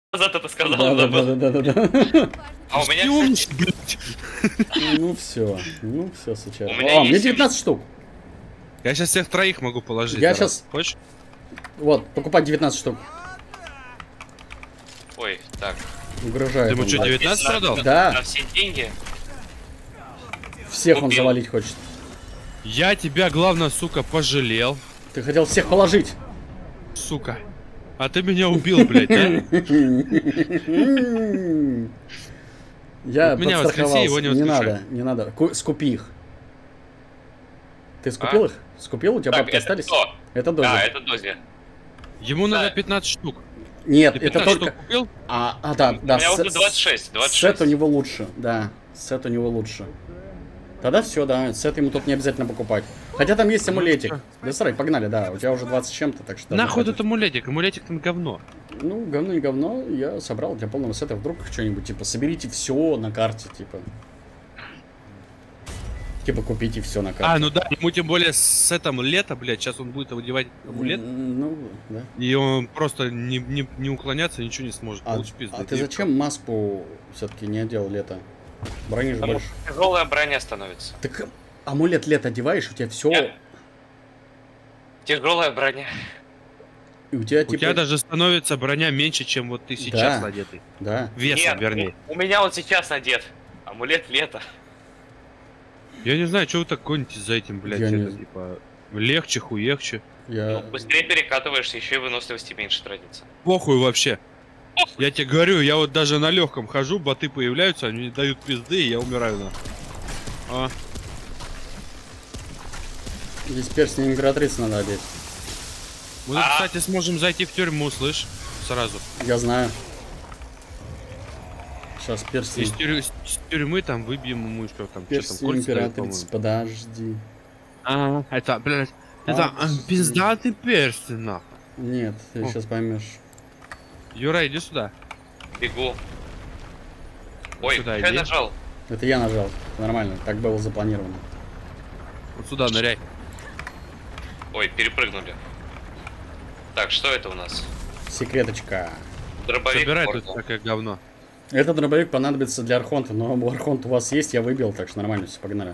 назад это сказал, Да. А у меня, кстати, Ну все, сучара. У меня О, мне есть 19 штук. Я сейчас всех троих могу положить. Я зараз. щас- Хочешь? Вот, покупать 19 штук. Ой, так. Угрожает. Ты ему он. что, 19 продал? Да. На все деньги. Всех он Купил. завалить хочет. Я тебя, главное, сука, пожалел. Ты хотел всех положить. Сука. А ты меня убил, блядь, а? Я Вот меня воскреси, подстраховался. его не Не воскрешай. надо, не надо. Скупи их. Ты скупил их? Скупил? У тебя Так, бабки это остались? кто? Это дози. Да, это дози. Ему Да. надо 15 штук. Нет, Ты это 15 только... штук купил? Да, У да. меня уже 26. Сет у него лучше, да. Сет у него лучше. Тогда все, да. Сет ему тут не обязательно покупать. Хотя там есть амулетик. Да срать, погнали, да. У тебя уже 20 с чем-то, так что... Нахуй хватит. этот амулетик? Амулетик там говно. Ну, говно не говно. Я собрал для полного сета. Вдруг что-нибудь, типа, соберите все на карте, типа. Типа, купите все на карте. А, ну да, ему тем более с этим лето, блядь, сейчас он будет одевать амулет, Ну, да. и он просто не уклоняться, ничего не сможет. Получи пизды. А ты зачем маску все-таки не одел лето? Брони же больше. Тяжелая броня становится. Так амулет лет одеваешь, у тебя все. Нет. Тяжелая броня. И у тебя У типа. тебя даже становится броня меньше, чем вот ты сейчас Да. надетый. Да. Весом, Нет, вернее. у меня вот сейчас надет. Амулет лета. Я не знаю, что вы так гоните за этим, блядь, Я это, не- типа, легче, хуегче. Я. Ну, быстрее перекатываешься, еще и выносливости меньше тратится. Похуй вообще. Я тебе говорю, я вот даже на легком хожу, боты появляются, они мне дают пизды, и я умираю на. А, Здесь перстень императрицы надо одеть. мы, тут, кстати, сможем зайти в тюрьму, слышь, сразу. Я знаю. Сейчас перстень. С тюрьмы там выбьем ему что там, Перстень кольца дают, императрицы. по-моему. Подожди. А, это, блядь, это пиздатый перстень, нахуй. Нет, ты О. сейчас поймешь. Юра, иди сюда. Бегу. Ой, Сюда я иди. нажал. Это я нажал. Нормально, так было запланировано. Вот сюда ныряй. Ой, перепрыгнули. Так, что это у нас? Секреточка. Дробовик. Собирай можно. тут такое говно. Этот дробовик понадобится для Архонта, но Архонт у вас есть, я выбил, так что нормально, все, погнали.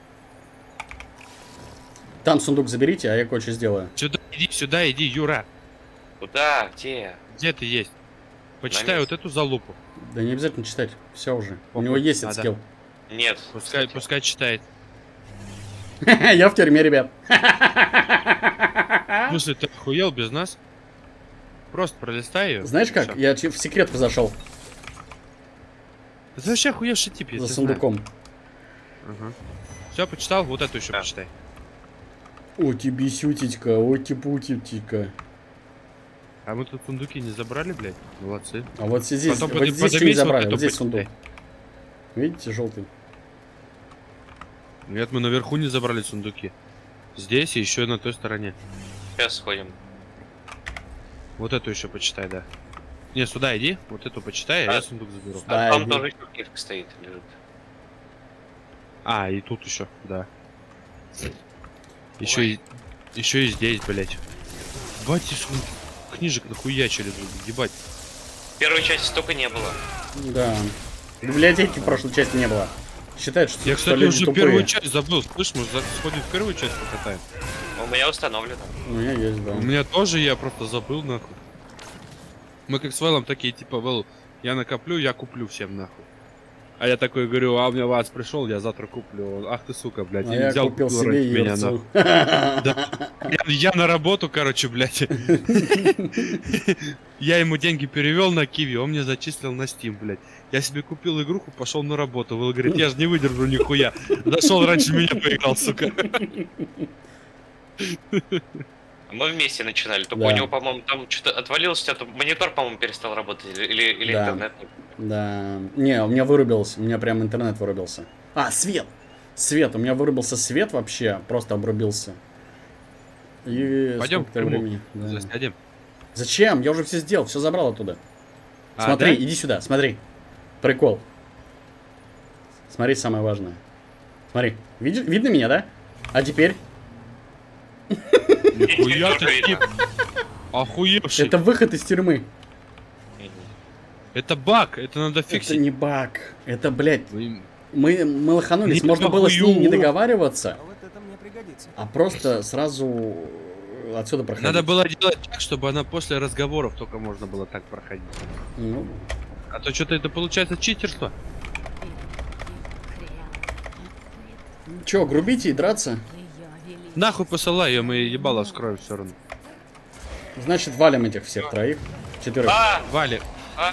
Там сундук заберите, а я кое-что сделаю. Сюда иди, Юра. Куда? Где? Где ты есть? Почитай месте. вот эту залупу. Да не обязательно читать, все уже. У Похуй. него есть А, этот да. скилл. Нет. Пускай, кстати. пускай читает. Я в тюрьме, ребят. Слушай, ты охуел без нас? Просто пролистай ее. Знаешь как? Я в секретку зашел Ты вообще охуевший тип, я за тебя сундуком. Все, почитал? Вот эту еще Да. почитай. О, тебе сютечка, о, типутечка. А мы тут сундуки не забрали, блядь? Молодцы. А вот здесь, Потом вот здесь что не поднимись, вот забрали, эту вот здесь почитай. сундук. Видите, желтый. Нет, мы наверху не забрали сундуки. Здесь и еще на той стороне. Сейчас сходим. Вот эту еще почитай, да. Не, сюда иди, вот эту почитай, а А. я сундук заберу. Да, А там иди. тоже еще книжка стоит, лежит. А, и тут еще, да. Ой. Еще и здесь, блять. Бать, книжек нахуячили тут, ебать. В первой части столько не было. Да. Библиотеки в прошлой части не было. Считают, что, Я, что кстати, люди уже тупые. первую часть забыл. Слышь, может, сходим в первую часть покатаем? У меня установлено. У меня есть, да. У меня тоже, я просто забыл, нахуй. Мы как с Вэллом такие, типа, Вэлл, я накоплю, я куплю всем, нахуй. А я такой говорю, а у меня ВАЦ пришел, я завтра куплю. Он, ах ты, сука, блядь, А я я взял, купил купил себе ради меня, Ерцу. нахуй. Я на работу, короче, блядь. Я ему деньги перевел на Киви, он мне зачислил на Steam, блядь. Я себе купил игруху, пошел на работу. Вэлл говорит, я же не выдержу нихуя. Зашел раньше меня поиграл, сука. Мы вместе начинали, только Да. у него, по-моему, там что-то отвалилось, а то монитор, по-моему, перестал работать, или Да. интернет. Да. Не, у меня вырубился. У меня прям интернет вырубился. А, свет! Свет. У меня вырубился свет вообще. Просто обрубился. И Пойдем сколько-то в тюрьму. времени. Да. Засядем. Зачем? Я уже все сделал, все забрал оттуда. А, Смотри, да? иди сюда, смотри. Прикол. Смотри, самое важное. Смотри. Видно меня, да? А теперь? Нихуя Тоже ты тип. видно. Охуевший. Это выход из тюрьмы. Это баг, это надо Это фиксить. не баг. Это, блядь, Вы- мы лоханулись. Не Можно было с ней не похую. договариваться, А вот это мне пригодится. а просто сразу отсюда проходить. Надо было делать так, чтобы она после разговоров только можно было так проходить. Ну, А то что-то это получается читерство. чё, грубите и драться? Нахуй посылай ее, мы ебало вскроем все равно. Значит, валим этих всех троих. 4. А! Вали. А!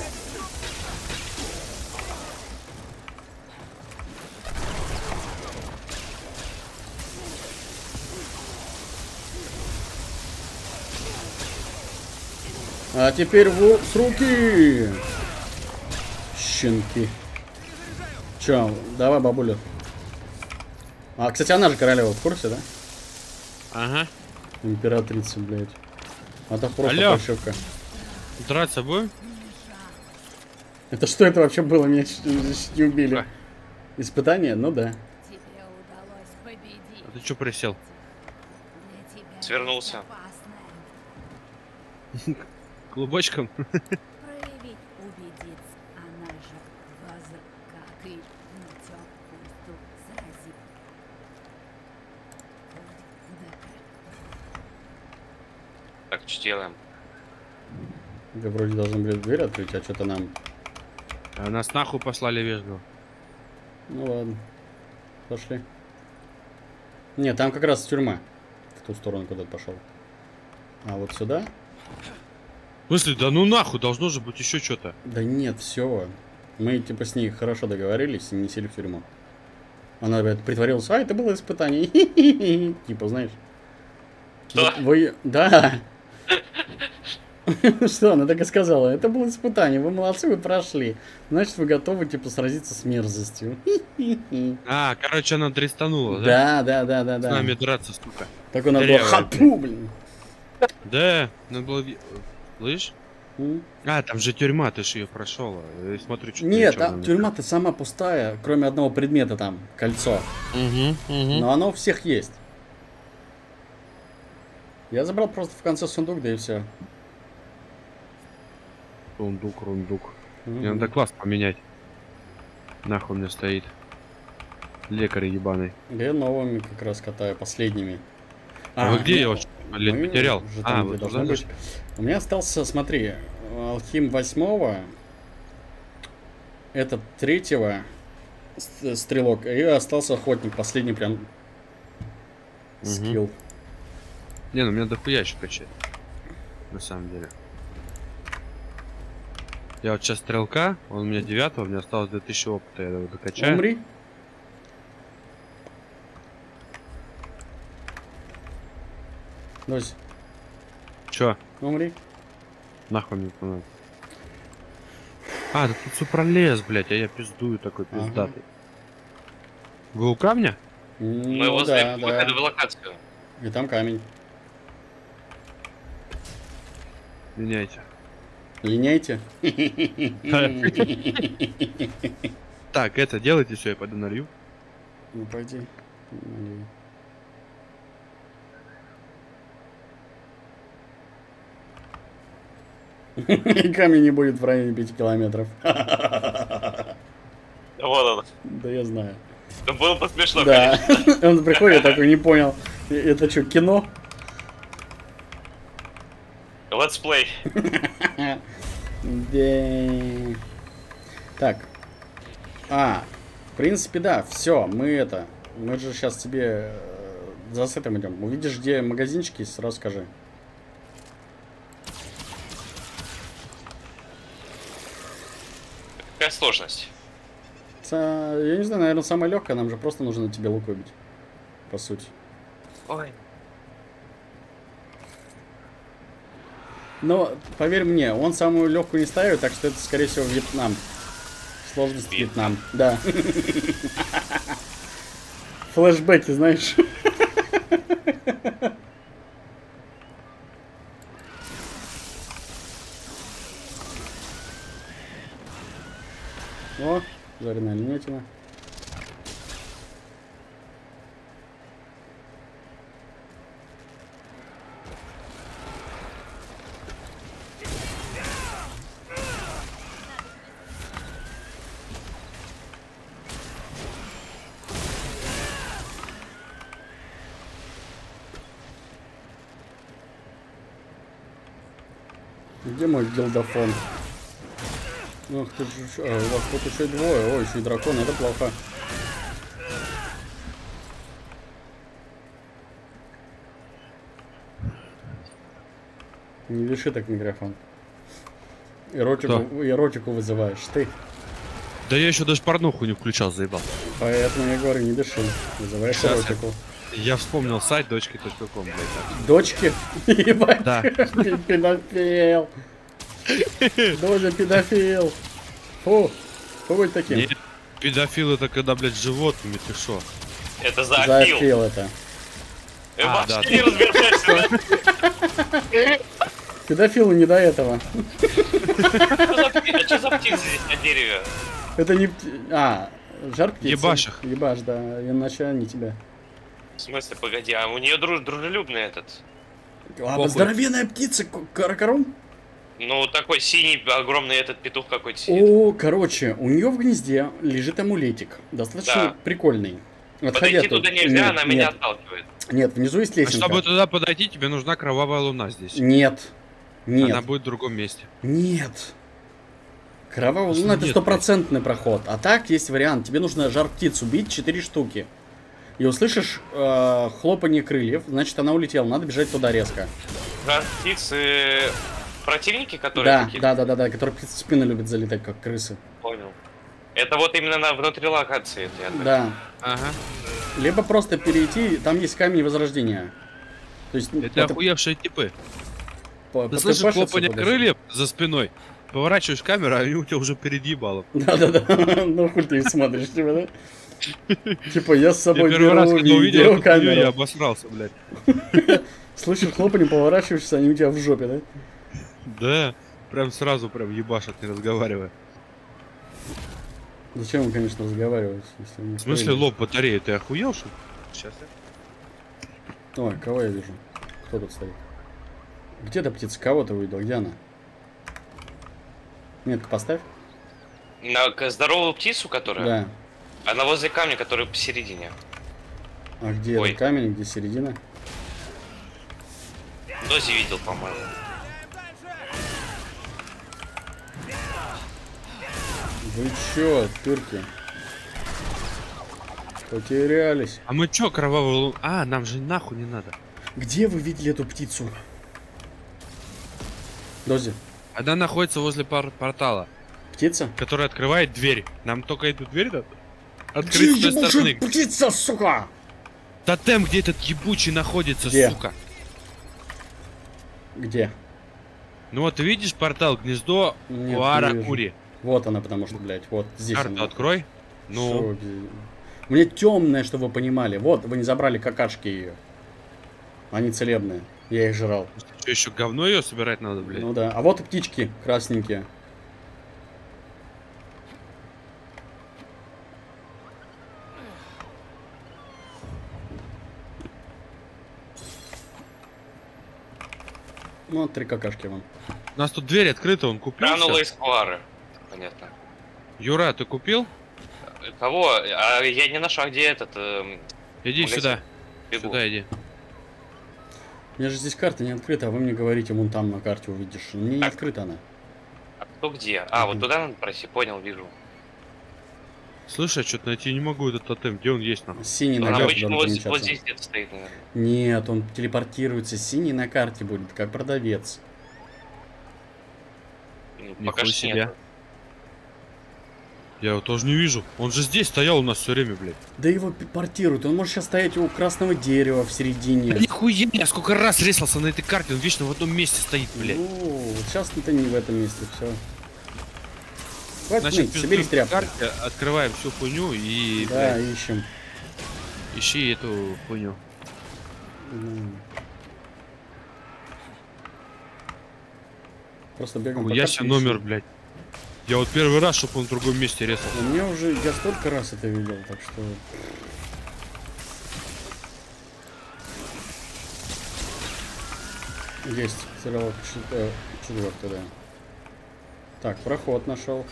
А теперь с руки! Щенки. Чё, давай, бабуля. А, кстати, она же королева, в курсе, да? Ага. Императрица, блядь. Это просто Алло. пощёвка. Драться будем? Это что это вообще было? Меня чуть не убили. А. Испытание? Ну да. Тебе удалось победить. А ты что присел? Для тебя Свернулся. опасное. Клубочком? Проявить, убедиться. Она же как и натёк пусту сразит. Так, что делаем? Вы вроде должны были дверь открыть, а что-то нам... А нас нахуй послали вежливо. Ну ладно. Пошли. Не, там как раз тюрьма. В ту сторону куда-то пошел. А вот сюда? В смысле, да ну нахуй, должно же быть еще что-то. Да нет, все. Мы типа с ней хорошо договорились и не сели в тюрьму. Она опять притворилась, а это было испытание. Типа, знаешь. Что? Вот вы... Да. Что, она так и сказала. Это было испытание, вы молодцы, вы прошли. Значит, вы готовы, типа, сразиться с мерзостью. А, короче, она дрестанула, да? Да. С нами драться, сука. Так у нас было Дырявая, хапу, блин. Да, надо было... Слышь? М? А, там же тюрьма, ты же ее прошел. Я смотрю, что Нет, тюрьма-то сама пустая, кроме одного предмета там, кольцо. Но оно у всех есть. Я забрал просто в конце сундук, да и все. Рундук. Мне надо класс поменять. Нахуй мне стоит. Лекарь ебаный. Я новыми как раз катаю, последними. А вы где его, блин, мы потерял? уже А, там, вот где туда должны зашли. быть. У меня остался, смотри, Алхим 8-го, этот 3-го стрелок, и остался охотник, последний прям скилл. Не, ну мне дохуя еще качать. На самом деле. Я вот сейчас стрелка, он у меня 9-го, у меня осталось 2000 опыта, я его докачаю. Умри. Дось, Чё? умри. Нахуй мне это надо? А, да тут супролез, блядь, а я пиздую такой Ага. пиздатый. Вы у камня? Мы Ну, возле да, выхода да. в локацию. И там камень. Меняйте. Линяйте. Так, это делайте все, я пойду налью. Ну, пойди. Налей. И камень не будет в районе 5 километров. Вот он. Да я знаю. Это было бы смешно, Да. конечно. Он приходит, такой, не понял. Это что, кино? Let's play. Да. Так. В принципе, да, все, мы это. Мы же сейчас тебе за сетом идем. Увидишь, где магазинчики, сразу скажи. Какая сложность? Я не знаю, наверное, самое легкое, нам же просто нужно тебе лук выбить. По сути. Ой. Но, поверь мне, он самую легкую не ставит, так что это, скорее всего, Вьетнам. Сложность Вьетнам. Да. Флэшбэки, знаешь. О, жареная линятина. Где мой гилдофон? Ох ты ж, у вас тут еще и двое. Ой, еще и дракон, это плохо. Не веши так микрофон. Эротику вызываешь ты. Да я еще даже порнуху не включал, заебал. Поэтому я говорю, не дыши. Вызываешь Сейчас эротику. Я вспомнил сайт дочки.ком, блядь. Так. Дочки? Ебать. Да. Педофил. Доза педофил. Фу. Кто будет таким? Нет, педофил это когда, блядь, с животными, ты шо? Это зоофил. Зоофил это. Вообще да. не разбираешься, да? Педофилу не до этого. А что за птицы здесь на дереве? Это не... жар птицы. Ебашь их. Ебашь, да. Иначе они тебя. В смысле, погоди, а у нее дружелюбный этот. Ладно, здоровенная птица. Каракарум? Ну, такой синий, огромный этот петух какой-то сидит. О, короче, у нее в гнезде лежит амулетик. Достаточно Да. прикольный. Подойти тут- туда нельзя, нет, она меня нет. отталкивает. Нет, внизу есть А лесенка. чтобы туда подойти, тебе нужна кровавая луна здесь. Нет. Нет. Она будет в другом месте. Нет. Кровавый Просто луна это нет, стопроцентный проход. А так есть вариант. Тебе нужно жар птицу убить 4 штуки. И услышишь хлопанье крыльев, значит она улетела. Надо бежать туда резко. Да, птицы противники, которые Да, какие-то? да, которые птицы в спину любят залетать, как крысы. Понял. Это вот именно внутри локации. Это я так- Да. Ага. Либо просто перейти, там есть камень возрождения. То есть Это охуевшие типы. Ты потыпашиться слышишь хлопанье подожди. крыльев за спиной? Поворачиваешь камеру, а они у тебя уже перед ебалом. Да. Ну хуй ты их смотришь, типа, да? Типа я с Я собой первый раз, беру когда увидел эту хуйню, я видеокамеру. обосрался, блядь. Слышишь хлопанье, поворачиваешься, они у тебя в жопе, да? Да, прям сразу прям ебашат, не разговаривая. Зачем вы, конечно, разговаривать, если не В смысле стоит? лоб батареи, ты охуел, что ли? Сейчас я... Ой, кого я вижу? Кто тут стоит? Где эта птица? Кого ты увидел? Где она? Метку поставь. Здоровую птицу, которая? Да. Она возле камня, который посередине. А где Ой. этот камень, где середина? Дози видел, по-моему. Вы чё, тырки? Потерялись. А мы чё, кровавую луну... А, нам же нахуй не надо. Где вы видели эту птицу? Дози. Она находится возле портала, Птица? который открывает дверь. Нам только эту дверь надо Где открыть с той ебучая стороны. птица, сука? Тотем, где этот ебучий находится, Где? сука. Где? Ну вот, ты видишь портал, гнездо Нет, Уаракури. Вот она, потому что, блядь, вот здесь Карту она. открой. Ну, Шо, у меня темная, чтобы вы понимали. Вот, вы не забрали какашки ее. Они целебные. Я их жрал. что еще говно ее собирать надо, блядь? Ну да. А вот и птички красненькие. Ну, вот 3 какашки вон. У нас тут дверь открыта, он купил. Гранула всё? из Квары. Понятно. Юра, ты купил? Кого? А я не нашел, а где этот... Иди магазин? сюда. Бегу. Сюда иди. У меня же здесь карта не открыта, а вы мне говорите, вон там на карте увидишь. Мне не Так. открыта она. А кто где? А, вот туда надо пройти, понял, вижу. Слышь, я что-то найти не могу этот тотем. Где он есть, нахуй? Синий Он на карте обычно должен вот помечаться. здесь где-то стоит, наверное. Нет, он телепортируется. Синий на карте будет, как продавец. Ну, Нихуя пока что себе. нет. Я его тоже не вижу. Он же здесь стоял у нас все время, блядь. Да его портируют. Он может сейчас стоять у красного дерева в середине. Да нихуя, я сколько раз ресался на этой карте, он вечно в одном месте стоит, блядь. Ну, вот сейчас это не в этом месте, все. Хватит Значит, ныть, соберись, в тряпка. карте открываем всю хуйню и, Да, блядь, ищем. ищи эту хуйню. Просто бегаем по Я карте себе ищем. номер, блядь. Я вот первый раз, чтобы он в другом месте резал. У меня уже, я столько раз это видел, так что... Есть, стрелок четвертый, да. Так, проход нашел.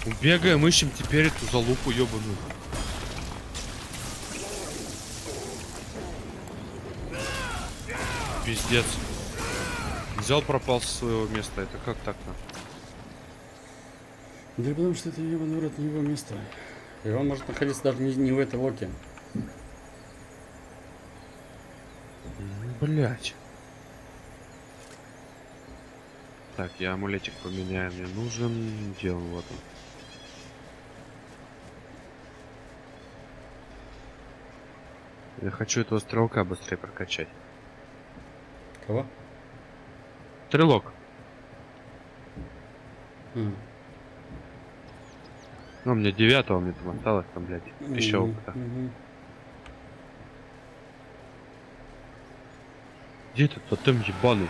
Бегаем, ищем теперь эту залупу ебаную. Пиздец. Взял, пропал со своего места. Это как так-то? Да потому что это ебаный рот, не его место. И он может находиться даже не в этой локе. Блять. Так, я амулетик поменяю. Мне нужен. Где он? Вот он. Я хочу этого стрелка быстрее прокачать. Кого? Стрелок. А. Ну, у меня 9-го, мне там осталось, там, блядь, еще опыта. Где этот тотем ебаный?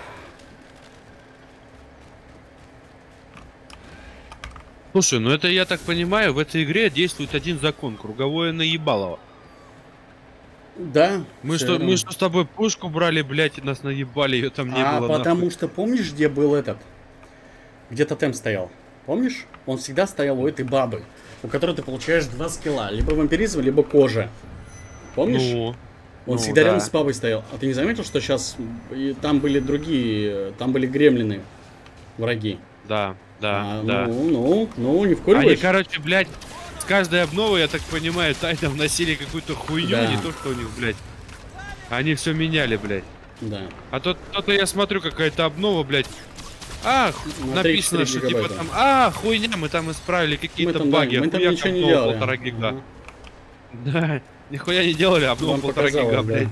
Слушай, ну это, я так понимаю, в этой игре действует один закон. Круговое наебалово. Да. Мы что с тобой пушку брали, блядь, и нас наебали, ее там не было. Потому нахуй. что помнишь, где был этот? Где тотем стоял? Помнишь? Он всегда стоял у этой бабы, у которой ты получаешь 2 скилла. Либо вампиризм, либо кожа. Помнишь? Ну, Он всегда рядом с бабой стоял. А ты не заметил, что сейчас там были другие, там были гремлины, враги? Да, да, да. Ну, не вкуриваешь? Они, короче, блядь, с каждой обновой, я так понимаю, тайно вносили какую-то хуйню, Да. не то, что у них, блядь. Они все меняли, блядь. Да. А то-то я смотрю, какая-то обнова, блядь. На Написано, 34 что типа гигабайта. там, хуйня, мы там исправили какие-то Мы там, да, баги, мы там хуя ничего не обнова делали. 1,5 гига. Ага. Да, нихуя не делали, обнова Вам 1,5 показалось, гига, да. блядь.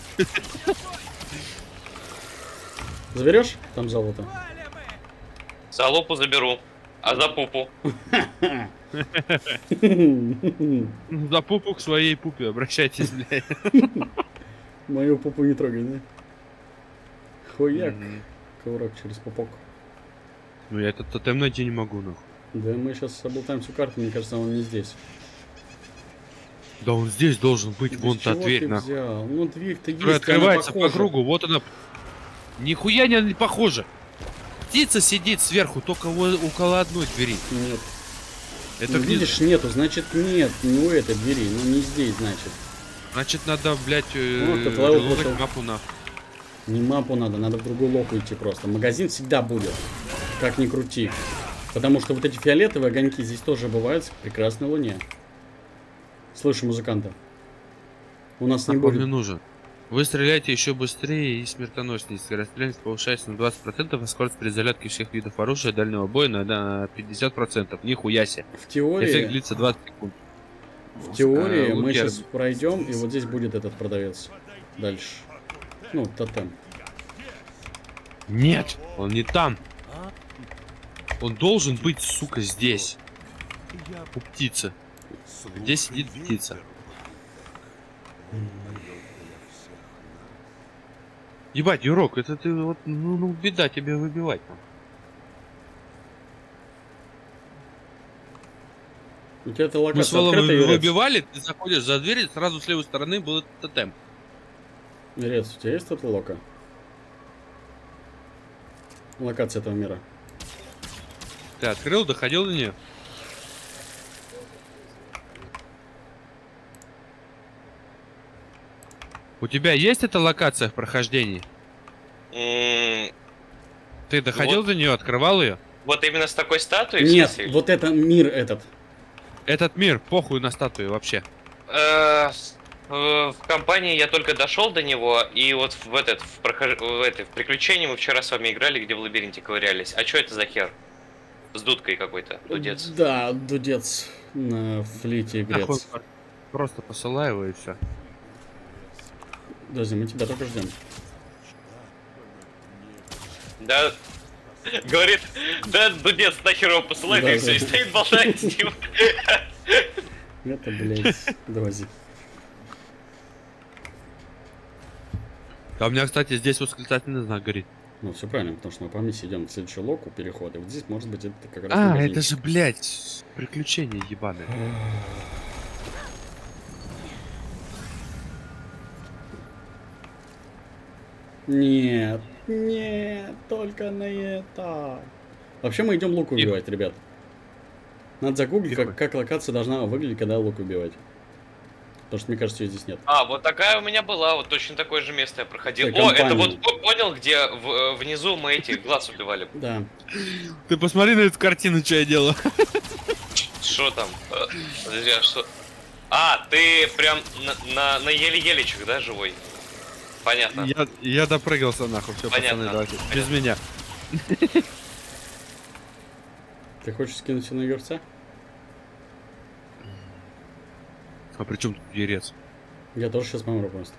Заберешь там золото? За лупу заберу. А за пупу? За пупу к своей пупе обращайтесь, блядь. Мою пупу не трогай, да? Хуяк. Мгм. Коврок через пупок. Ну я этот тотем найти не могу, нахуй. Да мы сейчас облутаем всю карту, мне кажется, он не здесь. Да он здесь должен быть, Да вон с та чего дверь, ты нахуй. взял? Ну дверь-то есть, Которая она открывается по похожа. кругу, вот она. Нихуя не похоже. Птица сидит сверху, только около одной двери. Нет. Это Ну, где- видишь, нету, значит нет, не у этой двери, ну не здесь, значит. Значит, надо, блядь, Вот, как левел приложить пошел. мапу нахуй. Не мапу надо в другую локу идти просто. Магазин всегда будет, как ни крути. Потому что вот эти фиолетовые огоньки здесь тоже бывают в прекрасной луне. Слышу музыканта. У нас не Нахуй мне будет. нужен. Вы стреляете еще быстрее и смертоноснее. Скорострельность повышается на 20%, а скорость перезарядки всех видов оружия дальнего боя на 50%. Нихуя себе. В Эффект теории, длится 20 секунд. мы Лукер. сейчас пройдем, и вот здесь будет этот продавец. Дальше. Ну, тотем. Нет, он не там. Он должен быть, сука, здесь. У птицы. Где сидит птица? Ебать, Юрок, это ты вот, ну беда тебе выбивать. У тебя эта Мы с локация Валом открыта, Юрец? выбивали, ты заходишь за дверь, и сразу с левой стороны был этот тотем. Юрец, у тебя есть эта лока? Локация этого мира. Ты открыл, доходил до нее? У тебя есть эта локация в прохождении? Ты доходил Вот. до нее, открывал ее? Вот именно с такой статуей? в Нет, смысле? вот это мир этот. Этот мир, похуй на статую вообще. В компании я только дошел до него, и вот в приключении мы вчера с вами играли, где в лабиринте ковырялись. А что это за хер? С дудкой какой-то, дудец. Да, дудец на флите Нахуй, игрец. просто посылай его и все. Подожди, мы тебя только ждем. Да, говорит, да, дудец, нахер его посылай, Да, и все, да. и стоит болтает с ним. Это, блядь, Дози. А у меня, кстати, здесь восклицательный знак горит. Ну, все правильно, потому что мы по миссии идем в следующую локу, переход. И вот здесь, может быть, это как раз А, магазинчик. это же, блядь, приключения ебаные. Нет, нет, только на это. Вообще мы идем лук убивать, ребят. Надо загуглить, Тихо. как локация должна выглядеть, когда лук убивать. Потому что, мне кажется, ее здесь нет. А, вот такая у меня была, вот точно такое же место я проходил. Это О, это компания. вот понял, где внизу мы эти глаз убивали. Да. Ты посмотри на эту картину, что я делаю. Что там? Подожди, а что? А, ты прям на еле-елечек, да, живой? Понятно. Я допрыгался нахуй, все, Понятно. пацаны, давайте. Понятно. Без меня. Ты хочешь скинуть на Юрца? А при чем тут ерец? Я тоже сейчас помру просто.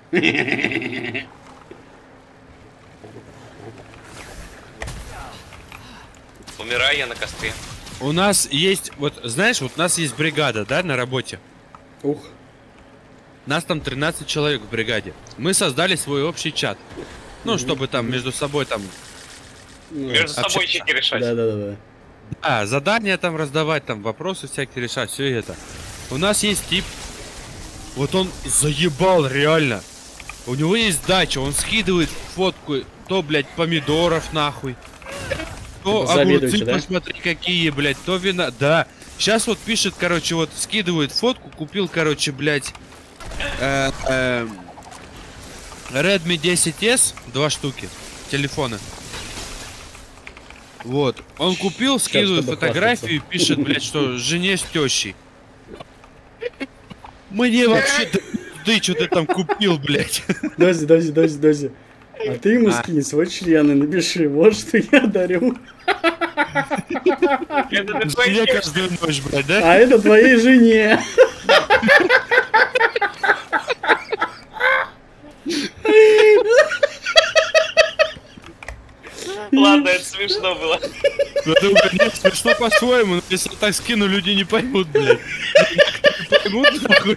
Умираю я на костре. У нас есть, вот знаешь, вот у нас есть бригада, да, на работе. Ух. Нас там 13 человек в бригаде. Мы создали свой общий чат. Ну, чтобы там между собой там... Ну, Между собой общаться. чеки решать. да. А, задания там раздавать, там вопросы всякие решать, все это. У нас есть тип. Вот он заебал реально. У него есть дача, он скидывает фотку, то, блядь, помидоров нахуй. То Завидуете, огурцы, да? посмотри какие, блядь, то вина. Да. Сейчас вот пишет, короче, вот скидывает фотку, купил, короче, блядь, Redmi 10s, 2 штуки, телефона. Вот. Он купил, скидывает чтобы фотографию и пишет, блядь, что жене с тещей. Мне вообще ты что ты там купил, блядь? Дози. А ты ему скинь свой член и напиши, вот что я дарю. Это ты твои Жене тексты. каждую ночь, блядь, да? А это твоей жене. Ладно, это смешно было. Ну, это, блядь, смешно по-своему, но если я так скину, люди не поймут, блядь. Не поймут, нахуй.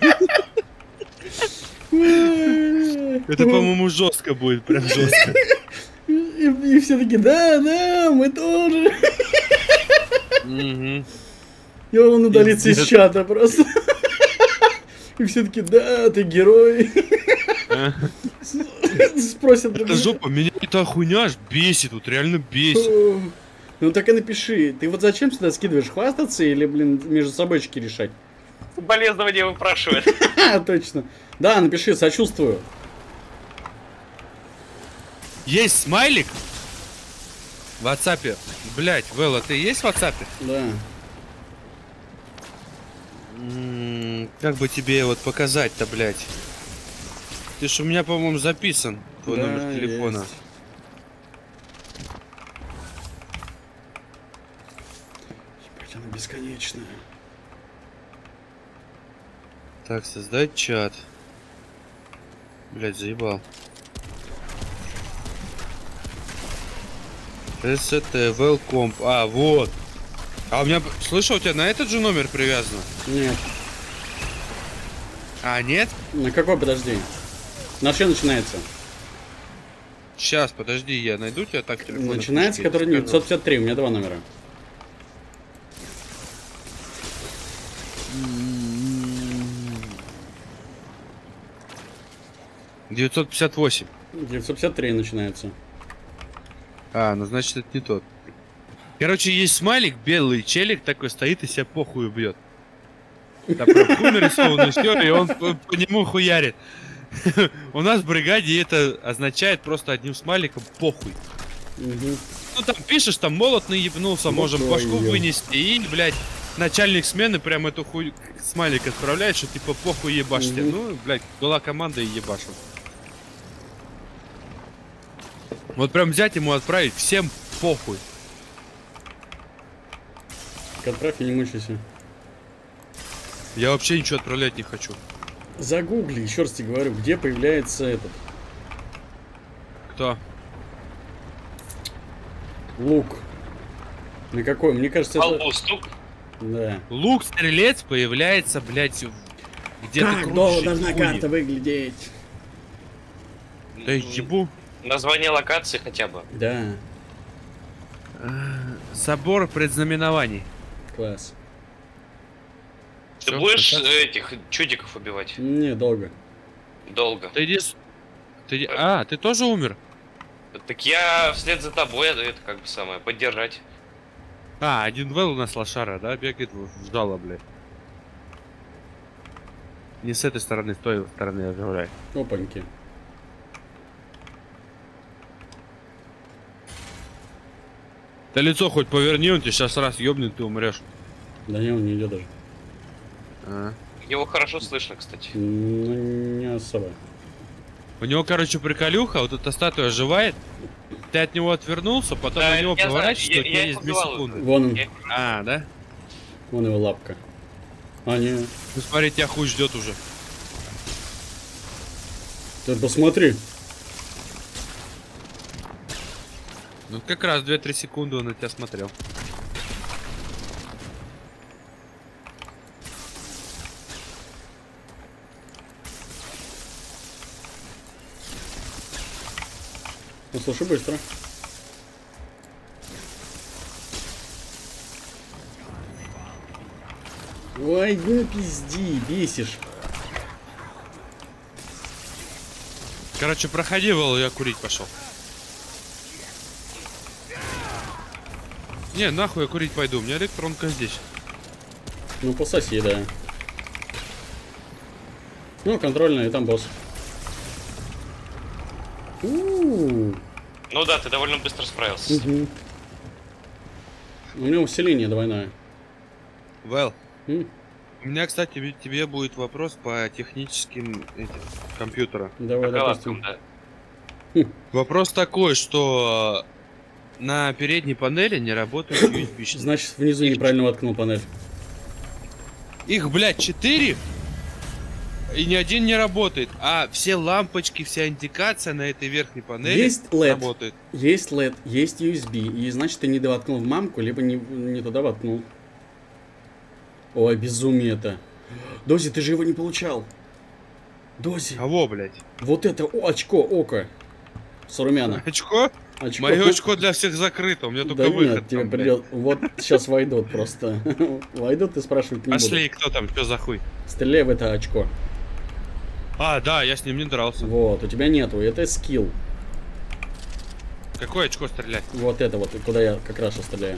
Это, по-моему, жестко будет, прям жестко. И все таки да, мы тоже. Угу. И он удалится из Пиздец. чата просто. И все таки да, ты герой. Спросят. Это жопа, меня эта хуйня аж бесит, вот реально бесит. Ну так и напиши. Ты вот зачем сюда скидываешь? Хвастаться или, блин, между собойчики решать? Соболезнования выпрашивает. Точно. Да, напиши, сочувствую. Есть смайлик в WhatsApp. Блять, Вэлла, ты есть в WhatsApp? Да. Как бы тебе вот показать-то, блять? Ты ж у меня, по-моему, записан, твой Да, номер телефона. есть. Ебать, она бесконечная. Так, создать чат. Блять, заебал. ST, welcome. А, вот. А у меня, слышал, у тебя на этот же номер привязано? Нет. А, нет? На какой, подожди? На что начинается? Сейчас, подожди, я найду тебя так в телефоне. Начинается, книжке, который скажу. 953, у меня 2 номера. М-м-м. 958. 953 начинается. А, ну значит это не тот. Короче, есть смайлик, белый челик такой стоит и себя похуй бьет. Там прям хуй нарисован, и всё, и он по нему хуярит. У нас в бригаде это означает просто одним смайликом похуй. Мгм. Ну там пишешь, там молот наебнулся, можем башку твою. вынести, и, блядь, начальник смены прям эту хуй смайлик отправляет, что типа похуй ебашьте. Мгм. Ну, блядь, была команда и ебашим. Вот прям взять ему отправить, всем похуй. Отправь и не мучайся. Я вообще ничего отправлять не хочу. Загугли, еще раз тебе говорю, где появляется этот Кто? лук. На какой? Мне кажется, По это... лбу стук. Да. Лук-стрелец появляется, блядь, где-то Как должна карта выглядеть? Да ебу. Название локации хотя бы. Да, Собор предзнаменований. класс. Ты Всё, будешь красавчик. этих чудиков убивать? Не, долго. Долго. Ты иди... А, ты тоже умер? Так я вслед за тобой, это как бы самое, поддержать. А, один Вэл у нас лошара, да? Бегает в жало, блядь. Не с этой стороны, с той стороны я говорю. Опаньки. Ты лицо хоть поверни, он тебя сейчас раз ёбнет, ты умрешь. Да не, он не идет даже. А. Его хорошо слышно, кстати. Ну, не особо. У него, короче, приколюха, вот эта статуя оживает. Ты от него отвернулся, потом Да, на него я знаю, поворачиваешься, у тебя я есть их 2 убивал секунды. Вон он, Я- А, да? вон его лапка. А, не, Ну смотри, тебя хуй ждет уже. ты посмотри. Ну как раз 2-3 секунды он на тебя смотрел. Ну, слушай, быстро. Ой, ну пизди, бесишь. Короче, проходи, Вол, я курить пошел. Не, нахуй я курить пойду, у меня электронка здесь. Ну, пососи, да. Ну, контрольная, и там босс. У-у-у. Ну да, ты довольно быстро справился. Мгм. У меня усиление двойное. Вэл, М? у меня, кстати, тебе будет вопрос по техническим этим, компьютера. Давай, Шоколадком, допустим. да. Вопрос такой, что на передней панели не работают USB. Значит, внизу неправильно воткнул панель. Их, блядь, 4, и ни один не работает. А все лампочки, вся индикация на этой верхней панели Есть LED. работает. Есть LED, есть USB. И значит, ты не довоткнул в мамку, либо не туда воткнул. Ой, безумие это. Дози, ты же его не получал. Дози. Кого, блядь? Вот это очко, око. Сарумяна. Очко? Очко. Мое очко для всех закрыто, у меня только Да выход. нет, тебе там, блядь. придет. Вот сейчас войдут просто. Войдут и спрашивать не Пошли, буду. кто там, что за хуй? Стреляй в это очко. А, да, я с ним не дрался. Вот, у тебя нету. Это скилл. Какое очко стрелять? Вот это вот, куда я как раз сейчас стреляю.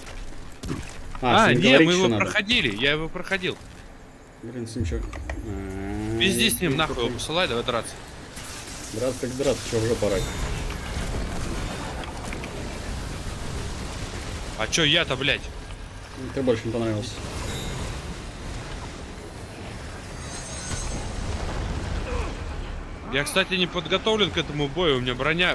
А, с ним не, говорить мы еще его надо. проходили, я его проходил. Блин, с ним чё? Пизди с ним, нахуй его посылай, давай драться. Драться так драться, чё в жопу орать? А чё я-то, блядь? Ты больше не понравился. Я, кстати, не подготовлен к этому бою, у меня броня...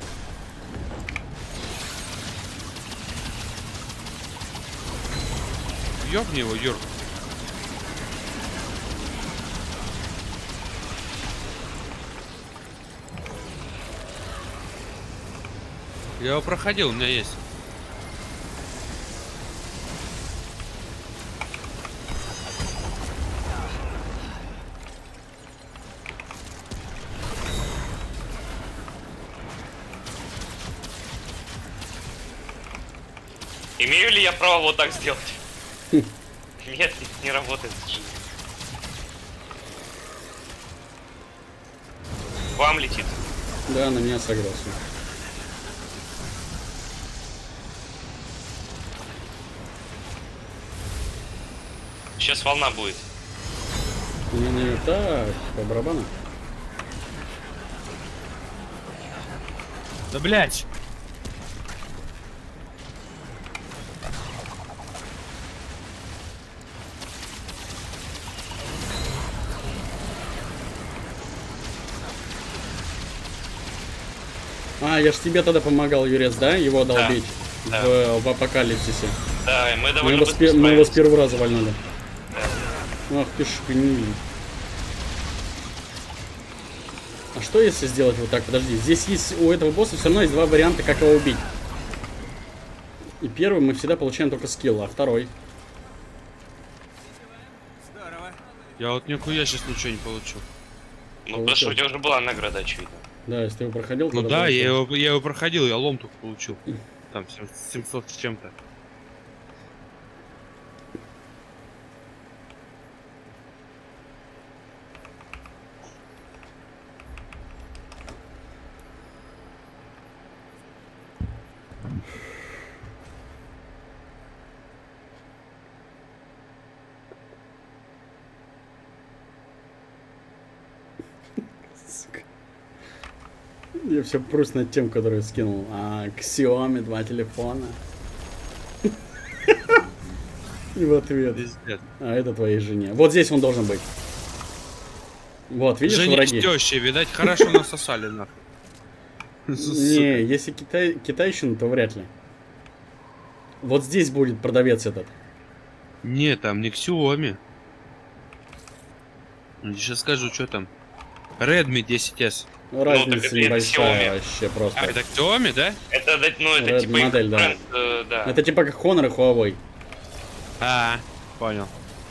Ёбни его, Юр. Я его проходил, у меня есть. Имею ли я право вот так сделать? Нет, не работает. Вам летит. Да, на меня согрелся. Сейчас волна будет. Не, так, по барабану. Да, блядь. А, я ж тебе тогда помогал, Юрец, да? Его долбить да. в апокалипсисе. Да, и мы Мы довольно его, быстро мы его с справились. первого раза вальнули. Ах ты ж гниль. А что если сделать вот так? Подожди, здесь есть у этого босса все равно есть два варианта, как его убить. И первый мы всегда получаем только скилл, а второй. Я вот нихуя сейчас ничего не получу. Ну, потому что у тебя уже была награда, очевидно. Да, если ты его проходил, Ну тогда да, получил. я его проходил, я лом только получил. Там 700 с чем-то. Я все прусь над тем, который скинул. А Xiaomi 2 телефона. И в ответ. Пиздец. А это твоей жене. Вот здесь он должен быть. Вот, видишь, Жене с враги? тещей, видать, хорошо насосали, нахуй. Не, если китайщина, то вряд ли. Вот здесь будет продавец этот. Не, там не Xiaomi. Сейчас скажу, что там. Redmi 10S. Разница так это небольшая Xiaomi. вообще просто. А, это Xiaomi, да? Это, ну, это Red типа их модель, да. бренд, да. Это типа как Honor и Huawei. А, понял.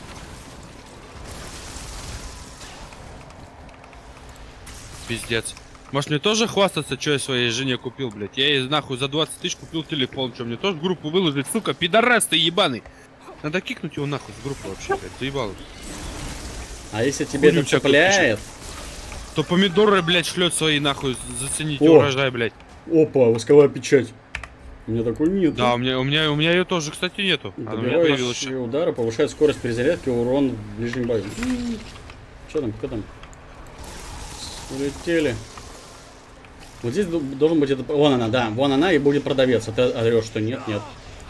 Пиздец. Может мне тоже хвастаться, что я своей жене купил, блядь? Я ей нахуй за 20 тысяч купил телефон. Что, мне тоже в группу выложить? Сука, пидорас ты ебаный. Надо кикнуть его нахуй с группы вообще, блядь. Заебал. А если тебе Будем это всякую цепляет... То помидоры, блядь, шлет свои нахуй. Зацените О! урожай, блядь. Опа, восковая печать. У меня такой нет. Да, у меня ее тоже, кстати, нету. Она у меня появилась. Добивающие удары повышает скорость перезарядки, урон в ближнем бою. Что там, кто там? Улетели. Вот здесь должен быть это... Вон она, да, вон она и будет продавец. А ты орешь, что нет, нет.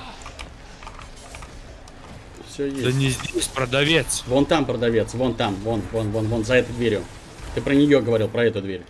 Все есть. Да не здесь продавец. Вон там продавец, вон там, вон, за этой дверью. Ты про нее говорил, про эту дверь.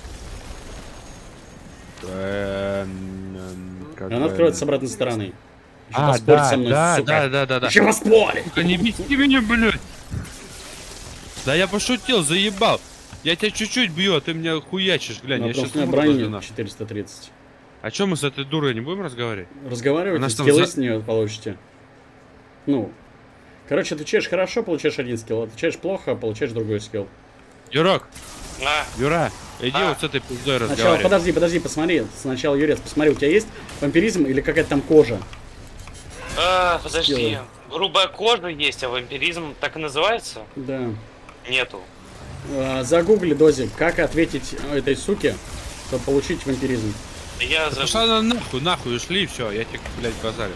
Она откроется с обратной стороны. Еще А, поспорь да, со мной, да, сука. да. Еще поспорь! Сука, не бейте меня, блядь. Да я пошутил, заебал. Я тебя чуть-чуть бью, а ты меня хуячишь, глянь. Я сейчас Например, брони 430. А чё мы с этой дурой не будем разговаривать? Разговаривайте, Она что, скиллы за- с нее получите. Ну, короче, отвечаешь хорошо, получаешь один скилл. Отвечаешь плохо, получаешь другой скилл. Юрок, А, Юра, иди вот с этой пиздой Сначала, разговаривай. подожди, посмотри. Сначала, Юрец, посмотри, у тебя есть вампиризм или какая-то там кожа? подожди. Скиллы. Грубая кожа есть, а вампиризм так и называется? Да. Нету. Загугли, Дозик, как ответить этой суке, чтобы получить вампиризм. Я за... Пошла она нахуй, ушли и все, я тебе, блядь, базарю.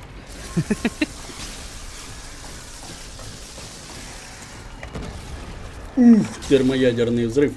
Уф, термоядерный взрыв.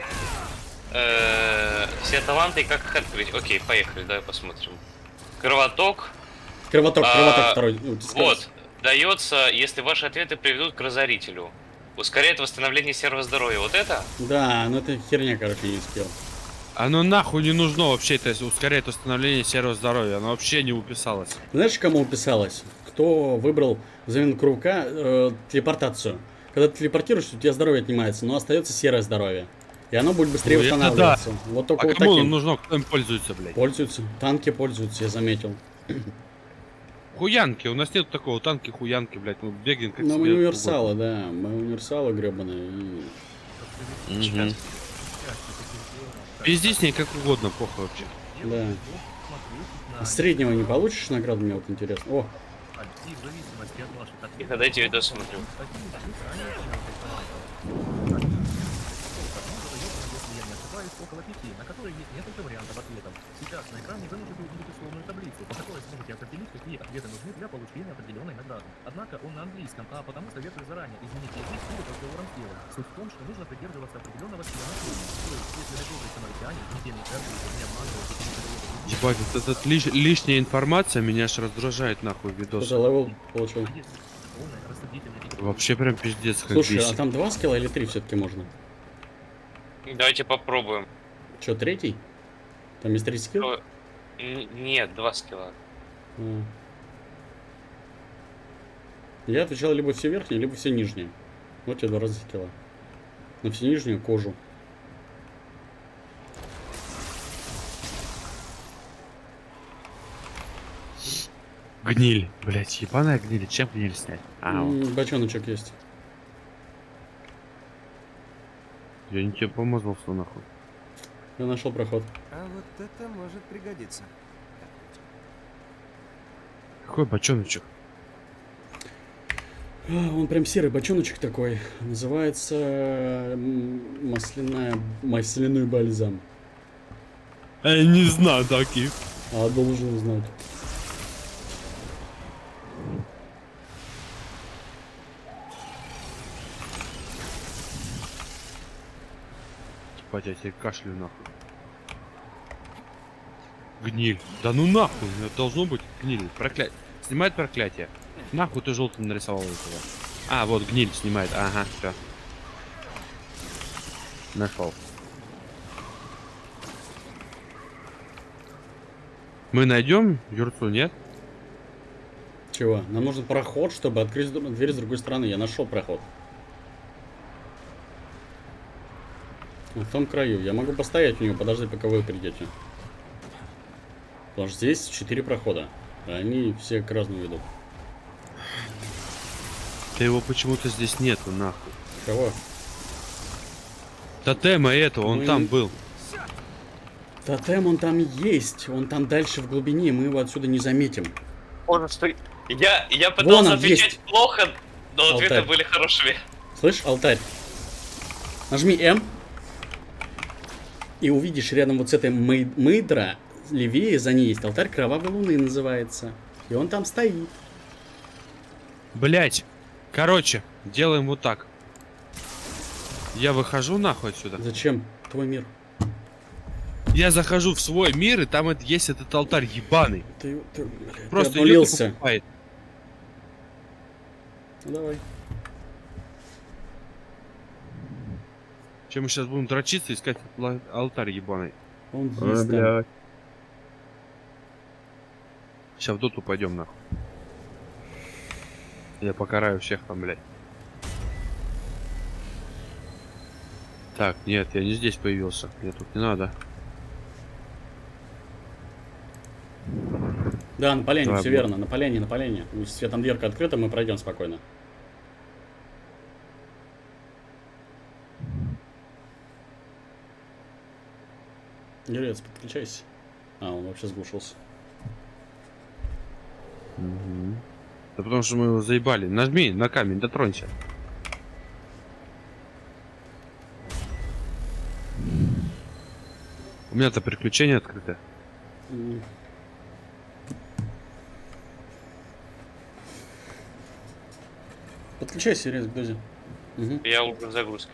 Все таланты, как их открыть? Окей, поехали, давай посмотрим. Кровоток. Кровоток второй. Вот. Дается, если ваши ответы приведут к разорителю. Ускоряет восстановление серого здоровья. Вот это? Да, ну это херня, короче, не скилл. Оно нахуй не нужно вообще, это ускоряет восстановление серого здоровья. Оно вообще не уписалось. Знаешь, кому уписалось? Кто выбрал взамен круга телепортацию. Когда ты телепортируешься, у тебя здоровье отнимается, но остается серое здоровье. И оно будет быстрее Ну, это восстанавливаться. Вот только А вот кому таким. нужно, кто им пользуется, блядь? Пользуются. Танки пользуются, я заметил. Хуянки, у нас нет такого, танки, хуянки, блядь, мы бегаем как Но мы себе универсалы, да. Мы универсалы гребаные. И... угодно. Пизди с ней как угодно, похуй вообще. Да. А среднего не получишь награду, мне вот интересно. О, Тихо, дайте я досмотрю. Около 5, на которой есть несколько вариантов ответов. Сейчас на экране вы можете увидеть условную таблицу, по которой сможете определить, какие ответы нужны для получения определенной награды. Однако он на английском, а потому советую заранее изменить язык перед разговором с телом. Суть в том, что нужно придерживаться определенного стиля мышления. То есть, если вы добрый самаритянин, недельный церковь, не обманываете, не переводите. Ебать, вот эта лишняя информация меня аж раздражает нахуй видос. тоже левел получил. Полная, рассудительная и Вообще прям пиздец как Слушай, а бесит. там 2 скилла или 3 все-таки можно? Давайте попробуем. Че, третий? Там есть 3 скилла? Нет, 2 скилла. А. Я отвечал либо все верхние, либо все нижние. Вот тебе 2 раза скилла. На все нижнюю кожу. Гниль, блять, ебаная гниль, чем гниль снять? А, вот. Бочоночек есть. Я не тебе помазался нахуй. Я нашел проход. А вот это может пригодиться. Какой бочоночек? Он прям серый бочоночек такой. Называется масляной бальзам. Я не знаю таких. А должен знать. Ебать, я тебе кашлю нахуй. Гниль. Да ну нахуй, это должно быть гниль. Проклятие. Снимает проклятие. Нахуй ты желтым нарисовал этого. А, вот гниль снимает. Ага, все. Нашел. Мы найдем Юрцу, нет? Чего? Нам нужен проход, чтобы открыть дверь с другой стороны. Я нашел проход. В том краю. Я могу постоять у него, подождать, пока вы придете. Потому что здесь 4 прохода. Они все к разному ведут. Да его почему-то здесь нету, нахуй. Кого? Тотема этого, он Мы- там был. Тотем, он там есть. Он там дальше в глубине. Мы его отсюда не заметим. Он что... Я пытался он отвечать есть. плохо, но ответы Алтарь. были хорошими. Слышь, алтарь. Нажми М. И увидишь рядом вот с этой мейдра, левее за ней есть алтарь Кровавой Луны называется. И он там стоит. Блять. Короче, делаем вот так. Я выхожу нахуй отсюда. Зачем? Твой мир. Я захожу в свой мир, и там есть этот алтарь ебаный. Ты Просто обнулился. идёт и покупает. Ну, давай. Чем мы сейчас будем дрочиться, искать алтарь ебаный. Он есть там. Сейчас в доту пойдем нахуй. Я покараю всех там, блядь. Так, нет, я не здесь появился. Мне тут не надо. Да, на поляне, Давай, все блин. верно. На поляне, на поляне. Если там дверка открыта, мы пройдем спокойно. Герец, подключайся. А, он вообще сглушился. Да потому что мы его заебали. Нажми на камень, дотронься. У меня-то приключение открыто. Подключайся, Герец, к дозе. Угу. Я уже в загрузке.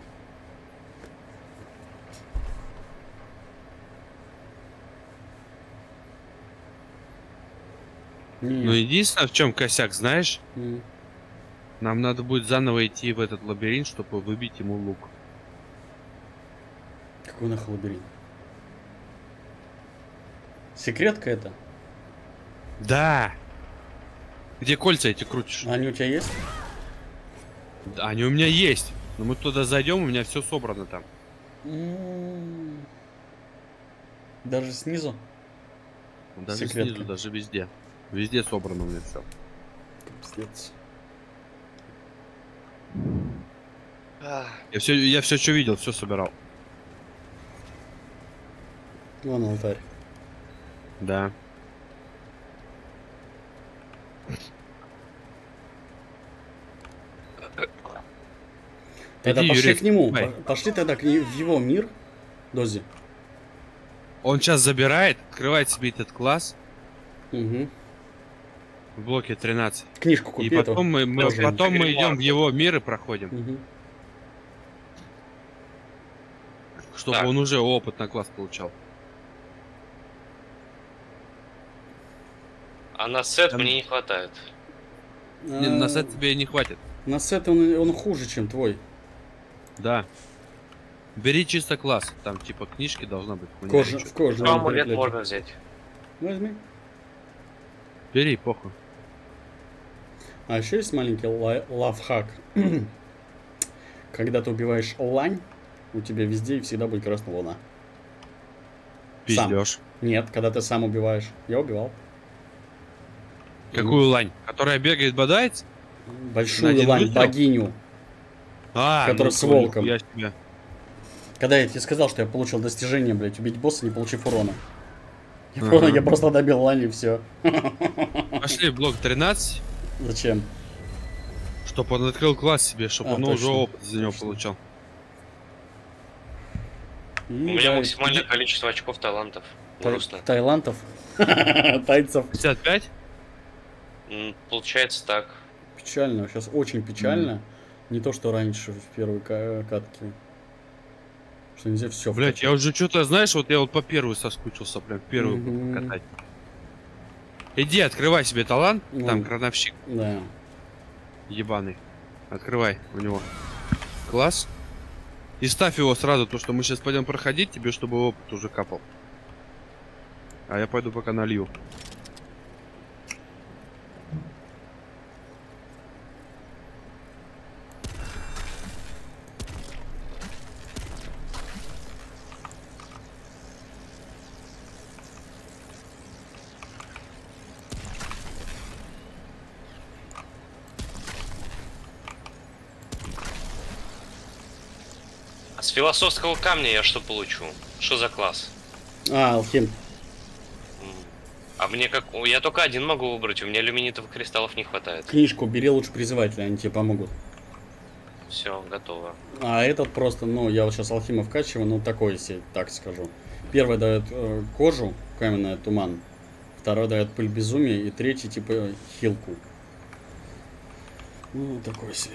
Но единственное, в чем косяк, знаешь, М. нам надо будет заново идти в этот лабиринт, чтобы выбить ему лук. Какой нахуй лабиринт? Секретка это? Да! Где кольца эти крутишь? Они у тебя есть? Да, они у меня есть. Но мы туда зайдем, у меня все собрано там. Даже снизу? Даже Секретка. снизу, даже везде. Везде собрано у меня все. Пиздец. Я все, что видел, все собирал. Вон алтарь. Да. Тогда Иди, пошли Юрец, к нему. давай. Пошли тогда в его мир. Дози. Он сейчас забирает, открывает себе этот класс Угу. в блоке 13. Книжку купи. И потом мы тоже. идем в его мир и проходим. Угу. Чтобы Так. он уже опыт на класс получал. А на сет Там- мне не хватает. Не, на сет тебе не хватит. На сет он хуже, чем твой. Да. Бери чисто класс. Там типа книжки должна быть. хуйня Кожа, или чё. в коже. Ну, амулет можно взять. Возьми. Бери, похуй. А еще есть маленький лавхак. Когда ты убиваешь лань, у тебя везде и всегда будет красная луна. Сам. Пиздешь. Нет, когда ты сам убиваешь. Я убивал. Какую лань? Которая бегает, бодается? Большую Один лань, выстрел? богиню. А, Который с волком. Я себе. Когда я тебе сказал, что я получил достижение, блядь, убить босса, не получив урона. Ага. Я просто добил лань и все. Пошли в блок 13, Зачем? чтобы он открыл класс себе, чтобы А, он уже точно, опыт за него точно. получал. И У меня да, максимальное количество очков талантов. Грустно. Тайлантов. Тайцев. 55? Получается так. Печально. Сейчас очень печально. Не то, что раньше в первой катке. Что нельзя все. Блять, я уже что-то, знаешь, вот я вот по первую соскучился, прям первую Мгм. катать. Иди, открывай себе талант, Ну. там крановщик Да. ебаный. Открывай у него класс. И ставь его сразу, то что мы сейчас пойдем проходить, тебе чтобы опыт уже капал. А я пойду пока налью. А с философского камня я что получу? Что за класс? Алхим. А мне как... Я только один могу выбрать, у меня алюминитовых кристаллов не хватает. Книжку бери лучше призывателя, они тебе помогут. Все, готово. А этот просто, ну, я вот сейчас алхима вкачиваю, ну, такой себе, так скажу. Первый дает кожу, каменный туман. Второй дает пыль безумия. И третий, типа, хилку. Ну, такой себе.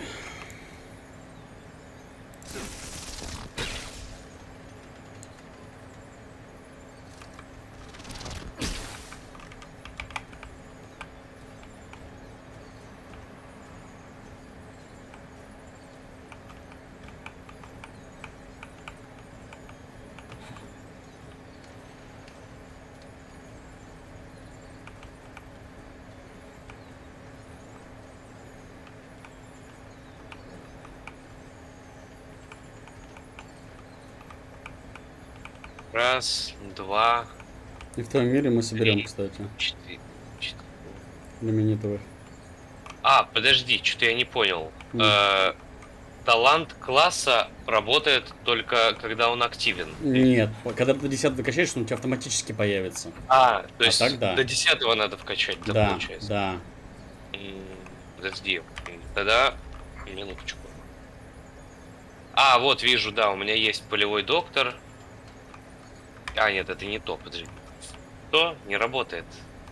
Раз, два, И в твоем мире мы соберем, Три. кстати, 4. знаменитого. А, подожди, что-то я не понял. Ну. Талант класса работает только когда он активен. Нет, когда ты до 10 докачаешь, он у тебя автоматически появится. То есть так да. до 10-го надо вкачать, да, Да, получается? да. Подожди, тогда минуточку. А, вот вижу, да, у меня есть полевой доктор. А, нет, это не то, подожди. Что? Не работает.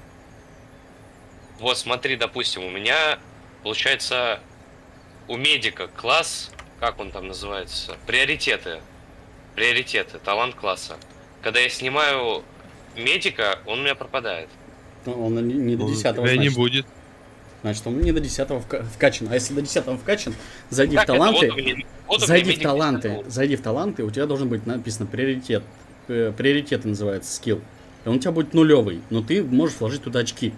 Вот, смотри, допустим, у меня, получается, у медика класс, как он там называется? Приоритеты. Приоритеты, талант класса. Когда я снимаю медика, он у меня пропадает. Ну, он не до 10 Тебя не будет. Значит, он не до 10 вкачан. А если до 10 вкачан, зайди Как в это? таланты. Вот у меня Зайди в медик таланты. 10-го. Зайди в таланты, у тебя должен быть написано приоритет. Приоритеты называется скилл. И он у тебя будет нулевый, но ты можешь вложить туда очки.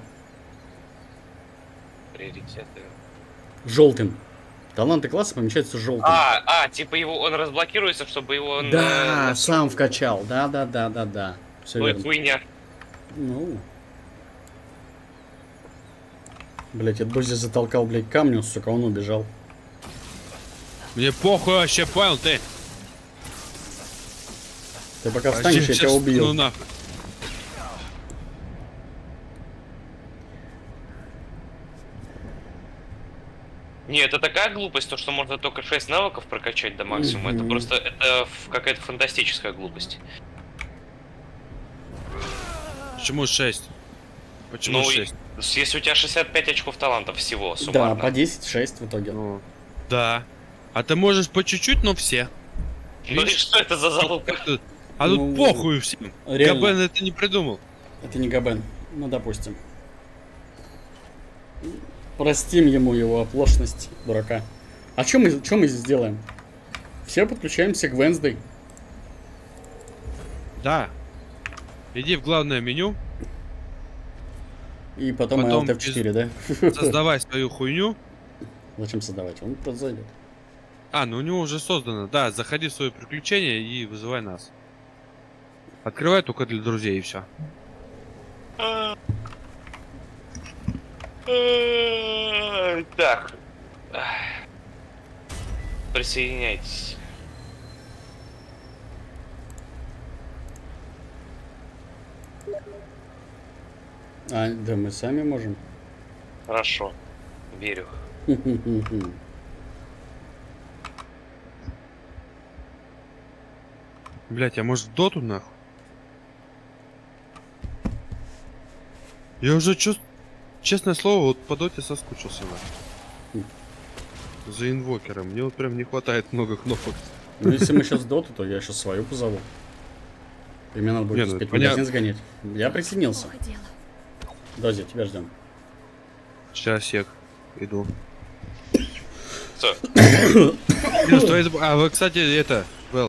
Приоритеты. Желтым. Таланты класса помечаются желтым. Типа его он разблокируется, чтобы его... Да, сам вкачал. Да. Все Ой, верно. хуйня. Ну. Блять, я Бози затолкал, блять, камню, сука, он убежал. Мне похуй вообще, понял ты? Ты пока встанешь, я тебя убью. Ну нахуй. Нет, это такая глупость, то что можно только 6 навыков прокачать до максимума. Это просто какая-то фантастическая глупость. Почему 6? Почему Ну, 6? если у тебя 65 очков талантов всего, Да, суммарно. по 10-6 в итоге. Ну, да. А ты можешь по чуть-чуть, но все. Ну и Видишь? что это за залупа? Как тут? А тут Ну, похуй всем. реально. Габен это не придумал. Это не Габен. Ну, допустим. Простим ему его оплошность, дурака. А что мы здесь сделаем? Все подключаемся к Wednesday. Да. Иди в главное меню, И потом Потом Alt F4, да? создавай свою хуйню. Зачем создавать? Он просто зайдет. А, ну у него уже создано. Да, заходи в свое приключение и вызывай нас. Открывай только для друзей и все. Так. Присоединяйтесь. А, да мы сами можем. Хорошо. Верю. Блять, а может доту нахуй? Я уже честное слово, вот по доте соскучился нахуй. За инвокером. Мне вот прям не хватает много кнопок. Ну, если мы сейчас доту, то я сейчас свою позову. И мне надо будет Не, ну, успеть в понятно. магазин сгонять. Я присоединился. Плохо дело. Дози, тебя ждем. Сейчас, сек. Иду. Что? Ну, что это... А, вы, кстати, это...